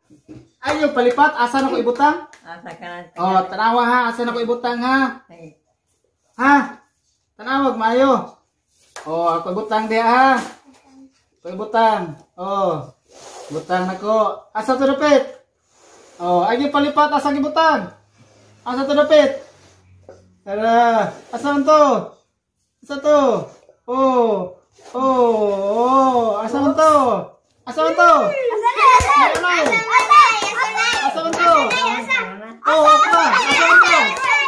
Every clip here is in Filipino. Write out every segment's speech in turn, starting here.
Ayo palipat, asa na ko ibutang? Asa ka na. Oh, tanawa ha, asa na ko ibutang ha? Ha? Tanawag maayo. Oh, ako ibutang dia ha. Ako ibutang. Oh. Butang nako. Asa to dapit? Oh, ayo palipat asa gibutang. Asa to dapit? Tara, asa man to? Asa to? Oh. Oh, asa man to? Asa man to? Asa man to? Oh, apa? Asa man to?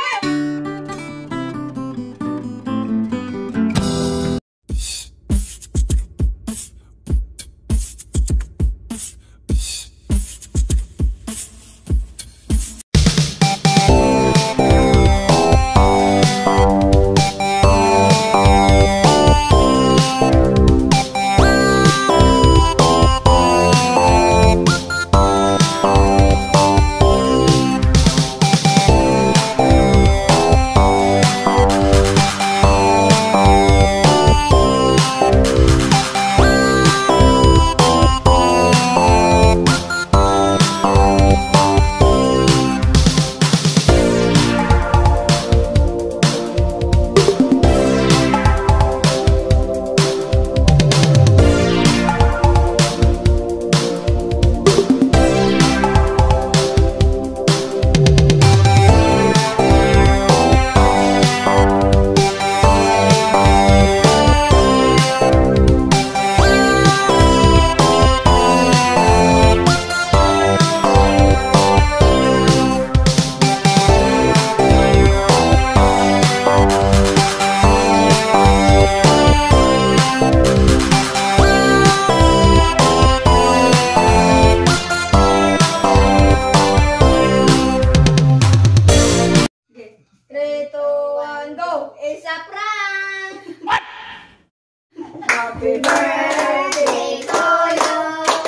Happy birthday to you.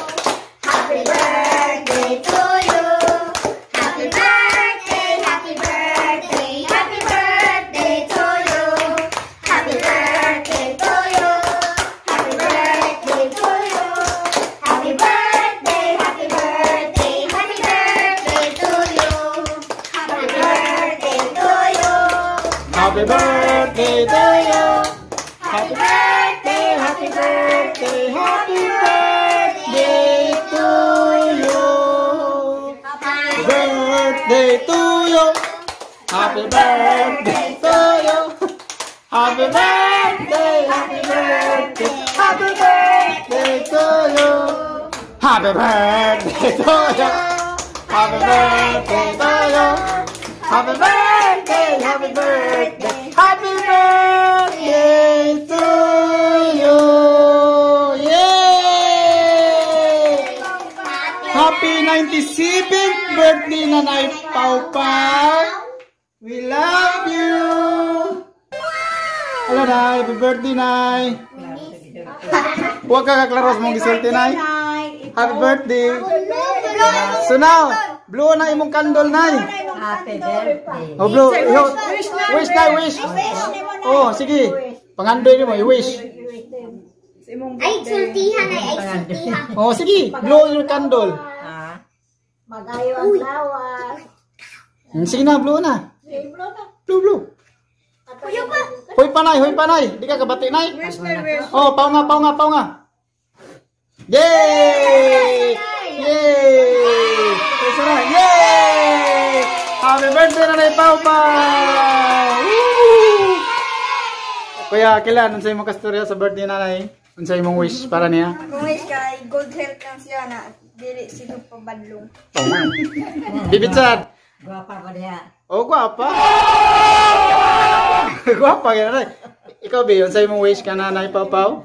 Happy birthday to you. Happy birthday, happy birthday, happy birthday to you. Happy birthday to you. Happy birthday to you. Happy birthday, happy birthday, happy birthday to you. Happy birthday to you. Happy birthday to you. Happy birthday, happy birthday, happy birthday to you. Happy birthday to you. Happy birthday to you. Happy birthday, happy birthday, happy birthday to you. Happy birthday to you. Happy birthday to you. Happy birthday, happy birthday, happy birthday to you. Yay! Happy 97th birthday, Nanay Pau Pau. We love you. Hello, Nay. Happy birthday, Nay. Huwag ka kaklaros mong gisulti, Nay. Happy birthday. So now, blow na imong candle, Nay. Happy birthday. Oh, blow. Wish, Nay, wish. Oh, sige. Pangandoy mo, i-wish. Ay, sultihan ay sultihan. Oh, sige. Blow your candle. Ah. Magayo ang lawas. Sige na, blow na. Blow, blow. Kuya pa. Hoy panay, hoy panay. Di ka kabati, Nay. Oh, pao nga, pao nga, pao nga. Yay! Yay! Isa na. Yay! Happy birthday, Nanay Pau Pau! Woo! Kuya, kailan? Unsay imong kastorya sa birthday, Nanay? Unsay imong wish para niya? Kung wish kay good health lang siya na dili sila pabadlong. Bibitsad. Guwapa pa diya. Oh, guwapa. Guwapa ka, Nanay. Ikaw, Bi, unsay imong wish ka, Nanay Pau Pau?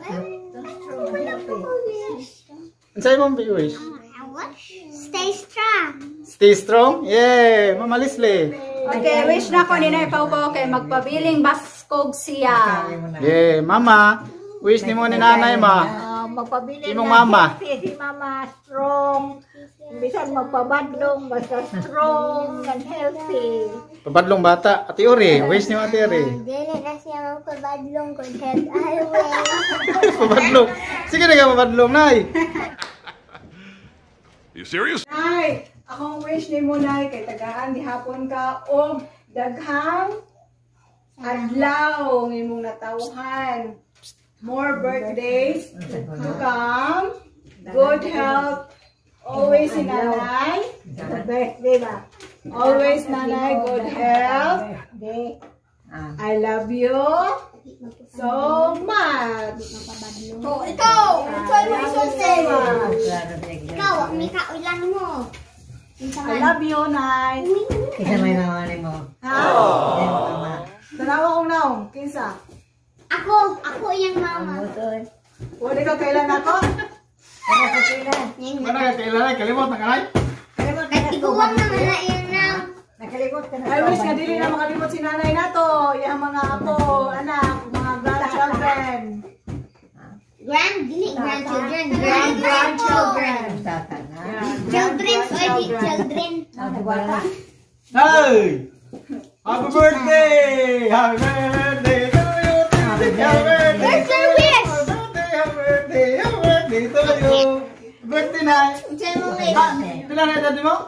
Unsay imong wish? Stay strong. Stay strong? Yeah! Mama Leslie. Okay, wish na ko ni Nay Pau Pau kay magpabiling baskog siya. Yeah, Mama. Wish ni mo ni Nanay, Ma. Magpabilin Imong mama. Si mama strong. Bisan magpabadlong, basta strong and healthy. Pabadlong bata. Ati Ori. Wish ni mo, Ati Ori. Dili na siya magpabadlong good health always. Pabadlong. Sige na ka pabadlong, Nay. You serious? Nay, akong wish ni mo nay kay tagaan gihapon ka og daghang adlaw ng imong natawhan. More birthdays to come. Good health. Always si nanay. The birthday ba? Always nanay, good health. Birthday. I love you so much. Oh, ikaw! Ikaw mo isulti! Klaro siya. Ikaw, may kaulan mo. I love you, Nay. Kita may mamali mo. Ha? Hindi mo mama. Tanawa kong naong. Kinsa? Ako yung mama. Butoy. Wala ka kailan ako? Ano sa sila? Mana ka kailangan kalimot na kanay? Nagtiguan naman na yun na. Nakalikot ka na. I wish nga dili na makalimot si nanay nato. Yung mga apo, anak, mga grandchildren. Grandchildren. Grandchildren. Tata na. Children, children. Ako ba na? Hey! Happy birthday! Happy birthday to you! Happy birthday! Where's your wish? Happy birthday! Happy birthday to you! Birthday na! Saan mo wish? Pila na dati mo?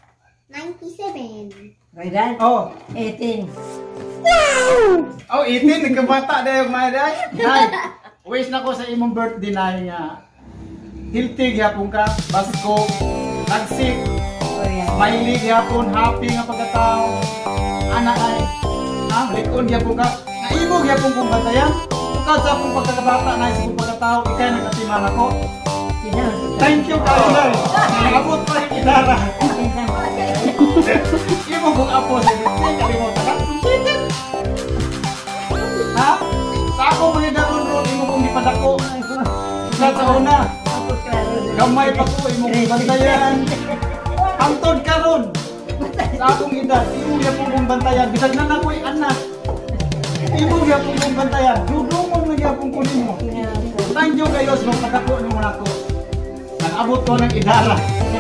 97. Kailan? Oh! 18. Oh, 18! Nagkabata na yung mga day! Nay! Wish na ko sa imong birthday na nga. Hilti gyapon ka, basko, nagsik, mahilig gyapon, happy nga pagkatao. Anak ay, likon gyapon ka. Naibog gyapon kong bantayan. Tukad sa akong pagkakabata na sa akong pagkatao, ikay nagkatiman ako. Thank you kayo day. Nangabot pa rin kinara. Imo kong apo sa hilti, kalimutan ka. Ha? Sa ako mga daron imo kong ipadako. Sa una. Gamay pa ko, imong bantayan. Hangtod karon. Sa akong edad, imo ya pong bantayan. Bisag na ako'y anak. Imo ya pong bantayan. Dudumon na ya pong kunimo. Thank you kayo sa pagkako nimo nako. Nag-abot ko ng idara.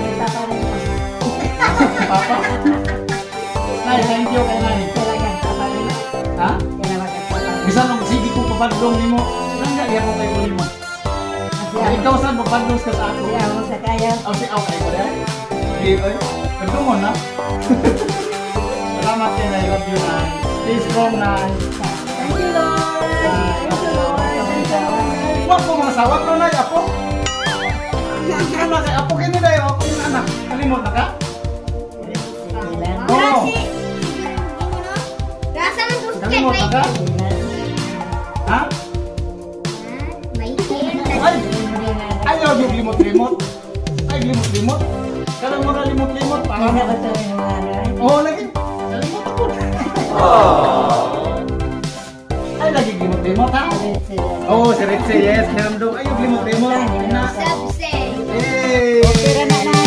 Papa? Nay, thank you kay Nay. Ha? Bisa nung sige ko pabadlong nimo. Nang ya ko kay kunimo. Ikaw saan magbandos ka sa ako? Kaya mo sa kaya. Ang si okay ko rin? Hindi, ay. Pagdo mo na. Salamat din, I love you, Nay. Stay strong, Nay. Thank you, Lord. Thank you, Lord. Huwag ko mga sawag no, Nay, ako. Ano na kay Apo, kini na yung ako yung anak. Kalimot na ka? Ilan? Oo. Rasa man gusto Kalimot na ka? Ha? May hair. Ay! Ayaw yung limot-limot. Ay, limot-limot. Karang mo na limot-limot. Ano ba ito yung mga ano? Oo, lagi. Kalimot ako. Ay, lagi limot-limot, ha? Oo, si Ritzy, yes. Meron daw. Ay, yung limot-limot. Na. Subse. Hey! Tira na na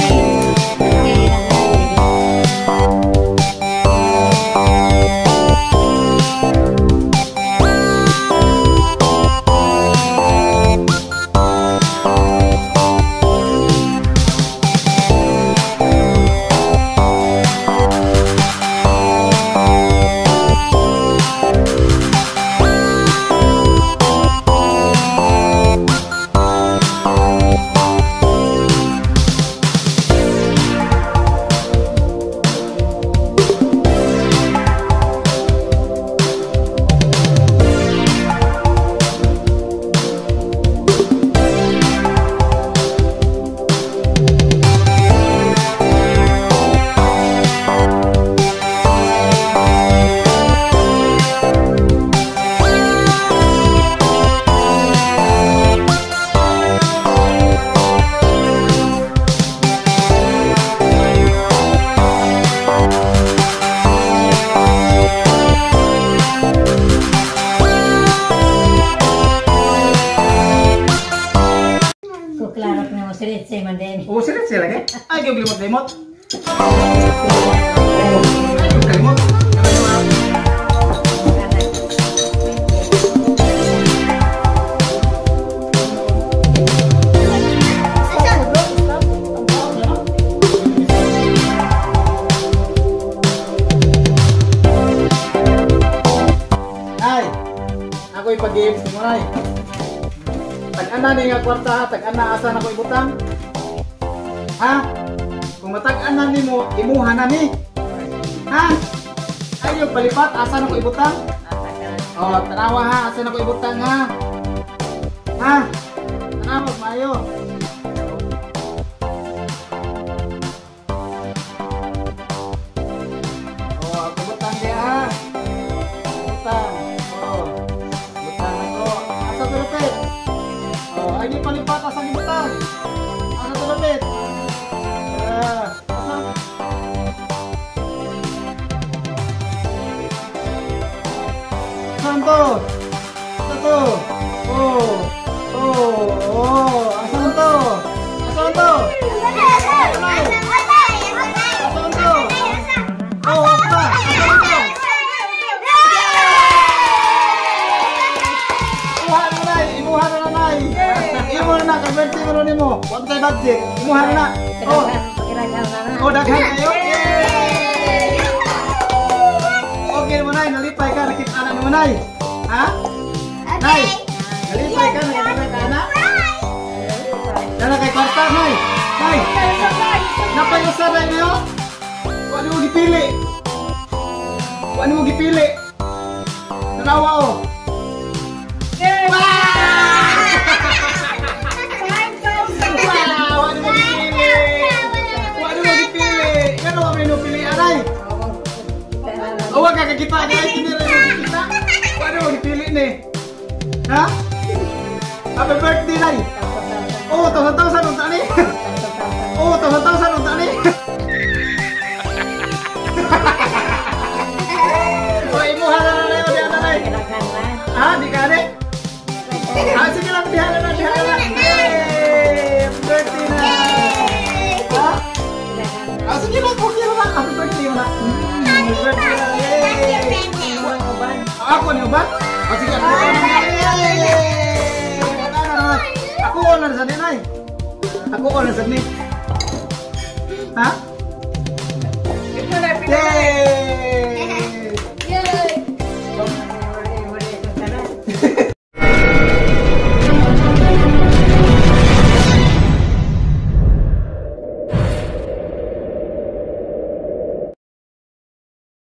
Kuklarok na mo si Ritzy man din. Oo, si Ritzy lagi. Ay, yung limot-limot. Ay, yung kalimot. Ay, ako'y pag-games mo, Nay. Tag-ana ni nga kwarta, tag-ana asa na ko ibutang? Ha? Kung matag-anan nimo, imuha na ni. Ha? Ayo palipat asa na ko ibutang? Oh, tanawa ha, asa na ko ibutang ha? Ha? Tanawa maayo. Oh, ako butang dia ha. Butang. Oh. Butang ako. Asa tulupit? Oh, ay di palipat asa ni butang. Asa tulupit? Asa? Saan to? Asa to? Oh. Asan to? Asan to? Asan to? Oh, apa? Asan to? Imuha na nanay. Imuha na kaberte mo ni mo. Wa tay budget. Imuha na. Oh. Oh, daghan kayo. Okay mo nay, nalipay ka nakita anak mo nay. Ha? Nay. Nalipay ka nakita anak. Dala kay kwarta nay. Nay. Napay usa na niyo. Wa mo gipili. Wa mo gipili. Tanawa oh. Huwag ka kita niya, hindi rin mo kita. Paano mo dipili ni? Ha? Happy birthday, Nay! Oh, tawsan-tawsan unta ni! Oh, tawsan-tawsan unta ni! Oh, imuha na na na yun, Nay! Ha? Di ka ni? Ha? Sige lang, dihala na, dihala na! Hey! Happy birthday, Nay! Ha? Ah, sige lang, okay lang. Happy birthday, Nay! Happy birthday, Nay! Ako ni ba? O sige, ako on na sa ni. Ako on na sa ni. Ha?